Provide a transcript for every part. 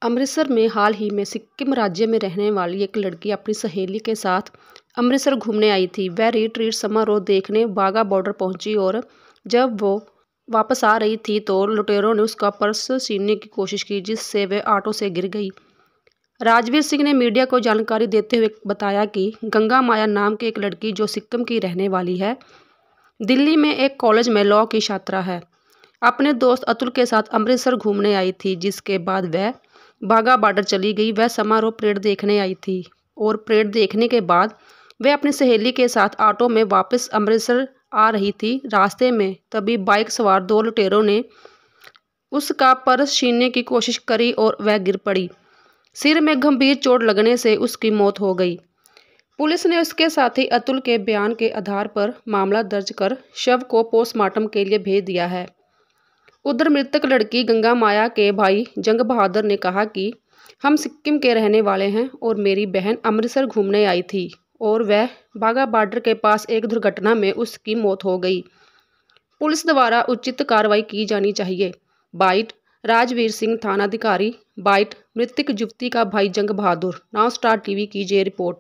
अमृतसर में हाल ही में सिक्किम राज्य में रहने वाली एक लड़की अपनी सहेली के साथ अमृतसर घूमने आई थी। वह रिट्रीट समारोह देखने बाघा बॉर्डर पहुंची और जब वो वापस आ रही थी तो लुटेरों ने उसका पर्स छीनने की कोशिश की, जिससे वह ऑटो से गिर गई। राजवीर सिंह ने मीडिया को जानकारी देते हुए बताया कि गंगा माया नाम की एक लड़की जो सिक्किम की रहने वाली है, दिल्ली में एक कॉलेज में लॉ की छात्रा है, अपने दोस्त अतुल के साथ अमृतसर घूमने आई थी, जिसके बाद वह बाघा बॉर्डर चली गई। वह समारोह परेड देखने आई थी और परेड देखने के बाद वह अपनी सहेली के साथ ऑटो में वापस अमृतसर आ रही थी। रास्ते में तभी बाइक सवार दो लुटेरों ने उसका पर्स छीनने की कोशिश करी और वह गिर पड़ी। सिर में गंभीर चोट लगने से उसकी मौत हो गई। पुलिस ने उसके साथी अतुल के बयान के आधार पर मामला दर्ज कर शव को पोस्टमार्टम के लिए भेज दिया है। उधर मृतक लड़की गंगा माया के भाई जंग बहादुर ने कहा कि हम सिक्किम के रहने वाले हैं और मेरी बहन अमृतसर घूमने आई थी और वह बाघा बॉर्डर के पास एक दुर्घटना में उसकी मौत हो गई। पुलिस द्वारा उचित कार्रवाई की जानी चाहिए। बाइट राजवीर सिंह, थानाधिकारी। बाइट मृतक युवती का भाई Jung Bahadur. Now star TV कीजिए रिपोर्ट।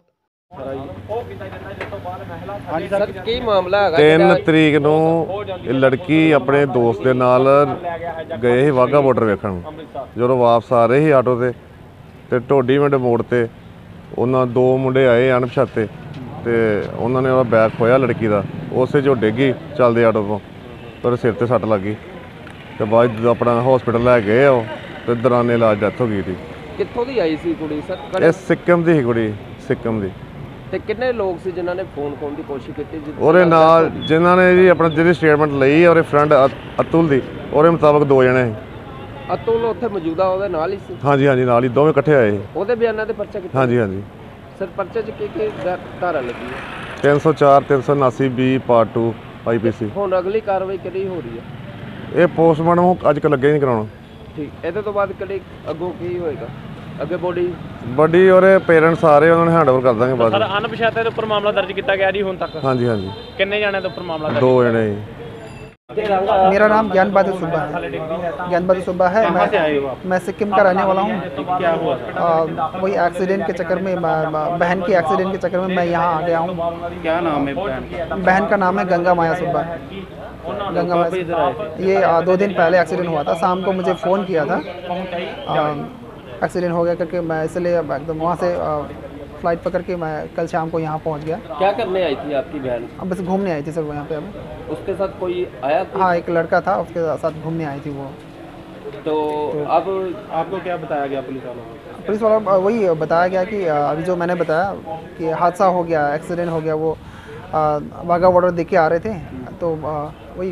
3 ਤਰੀਕ ਨੂੰ ਲੜਕੀ ਆਪਣੇ ਦੋਸਤ ਦੇ ਨਾਲ ਗਏ ਸੀ ਵਾਘਾ ਬਾਰਡਰ ਵੇਖਣ। ਜਦੋਂ ਵਾਪਸ ਆ ਰਹੇ ਸੀ ਆਟੋ ਤੇ ਢੋਡੀ ਮਿੰਟ ਮੋੜ ਤੇ ਉਹਨਾਂ 2 ਮੁੰਡੇ ਆਏ ਅਣਪਛਾਤੇ ਤੇ ਉਹਨਾਂ ਨੇ ਉਹਦਾ ਬੈਗ ਖੋਇਆ ਲੜਕੀ ਦਾ। ਉਸੇ 'ਚੋਂ ਡਿੱਗੀ ਚੱਲਦੇ ਆਟੋ ਤੋਂ, ਪਰ ਸਿਰ ਤੇ ਸੱਟ ਲੱਗੀ ਤੇ ਬਾਅਦ ਆਪਣਾ ਹਸਪੀਟਲ ਲੈ ਗਏ ਉਹ ਤੇ ਦੌਰਾਨੇ ਇਲਾਜ ਡੈਥ ਹੋ ਗਈ ਸੀ। ਕਿੱਥੋਂ ਦੀ ਆਈ ਸੀ ਕੁੜੀ ਸਰ? ਇਹ ਸਿੱਕਿਮ ਦੀ ਸੀ ਕੁੜੀ, ਸਿੱਕਿਮ ਦੀ। ਤੇ ਕਿੰਨੇ ਲੋਕ ਸੀ ਜਿਨ੍ਹਾਂ ਨੇ ਫੋਨ ਕਰਨ ਦੀ ਕੋਸ਼ਿਸ਼ ਕੀਤੀ? ਉਹਦੇ ਨਾਲ ਜਿਨ੍ਹਾਂ ਨੇ ਜੀ ਆਪਣਾ ਜਿਹੜੀ ਸਟੇਟਮੈਂਟ ਲਈ ਉਹਦੇ ਫਰੈਂਡ ਅਤੁਲ ਦੀ, ਉਹਦੇ ਮੁਤਾਬਕ 2 ਜਣੇ ਸੀ। ਅਤੁਲ ਉੱਥੇ ਮੌਜੂਦਾ ਉਹਦੇ ਨਾਲ ਹੀ ਸੀ? ਹਾਂਜੀ ਹਾਂਜੀ, ਨਾਲ ਹੀ ਦੋਵੇਂ ਇਕੱਠੇ ਆਏ ਸੀ। ਉਹਦੇ ਬਿਆਨਾਂ ਤੇ ਪਰਚਾ ਕੀਤਾ? ਹਾਂਜੀ ਹਾਂਜੀ ਸਰ ਪਰਚੇ 'ਚ ਕੀ ਧਾਰਾ ਲੱਗੀ ਹੈ? 304 379 B ਪਾਰਟ 2 IPC। ਹੁਣ ਅਗਲੀ ਕਾਰਵਾਈ ਕਿਹੜੀ ਹੋ ਰਹੀ ਹੈ? ਇਹ ਪੋਸਟਮਾਰਟਮ ਅੱਜ ਕੱਲ੍ਹ ਲੱਗੇ ਨਹੀਂ ਕਰਾਉਣਾ। ਠੀਕ, ਇਹਦੇ ਤੋਂ ਬਾਅਦ ਕਿਹੜੀ ਅੱਗੋਂ ਕੀ ਹੋਏਗਾ? ਅੱਗੇ ਬੋਡੀ ਉਹਦੇ ਪੇਰੈਂਟਸ ਸਾਰੇ ਉਹਨਾਂ ਨੂੰ ਹੈਂਡਓਵਰ ਕਰ ਦਾਂਗੇ ਬਸ। ਸਰ ਅਣਪਛਾਤੇ ਦੇ ਉੱਪਰ ਮਾਮਲਾ ਦਰਜ ਕੀਤਾ ਗਿਆ ਜੀ ਹੁਣ ਤੱਕ? ਹਾਂਜੀ ਹਾਂਜੀ। ਕਿੰਨੇ ਜਣਿਆਂ ਦੇ ਉੱਪਰ ਮਾਮਲਾ ਦਰਜ? 2 ਜਣੇ ਜੀ। मेरा नाम ज्ञान बहादुर सुब्बा है। ज्ञान बहादुर सुब्बा है। मैं सिक्किम का रहने वाला हूँ। क्या हुआ? वही एक्सीडेंट के चक्कर में, बहन की एक्सीडेंट के चक्कर में मैं यहाँ आ गया हूँ। क्या नाम है बहन? बहन का नाम है गंगा माया सुब्बा। गंगा माया, ये 2 दिन पहले एक्सीडेंट हुआ था। शाम को मुझे फ़ोन किया था, एक्सीडेंट हो गया करके। मैं इसलिए एकदम वहाँ से फ़्लाइट पकड़ के मैं कल शाम को यहाँ पहुँच गया। क्या करने आई थी आपकी बहन? अब बस घूमने आई थी सर वो यहाँ पे। अब उसके साथ कोई आया था? हाँ, एक लड़का था, उसके साथ घूमने आई थी वो। तो अब आपको क्या बताया गया पुलिस वालों को? पुलिस वाला वही बताया गया कि अभी जो मैंने बताया कि हादसा हो गया, एक्सीडेंट हो गया। वो वाघा बॉर्डर देख के आ रहे थे तो वही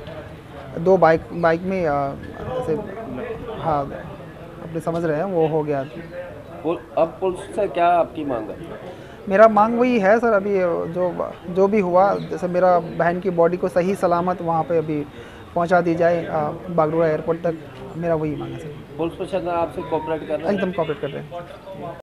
2 बाइक में ऐसे, हाँ अपने समझ रहे हैं, वो हो गया। अब पुलिस से क्या आपकी मांग है? मेरा मांग वही है सर, अभी जो भी हुआ, जैसे मेरा बहन की बॉडी को सही सलामत वहाँ पे अभी पहुँचा दी जाए बागडोगरा एयरपोर्ट तक। मेरा वही मांग है सर। पुलिस प्रशासन आपसे कोऑपरेट कर रहा है? एकदम कोऑपरेट कर रहे हैं।